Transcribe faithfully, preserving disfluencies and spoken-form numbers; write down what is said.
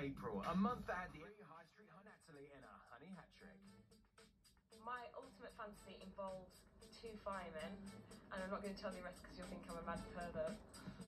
April, a month that had the High Street High Natalie in a honey hat trick. My ultimate fantasy involves two firemen, and I'm not going to tell you the rest because you'll think I'm a mad pervert.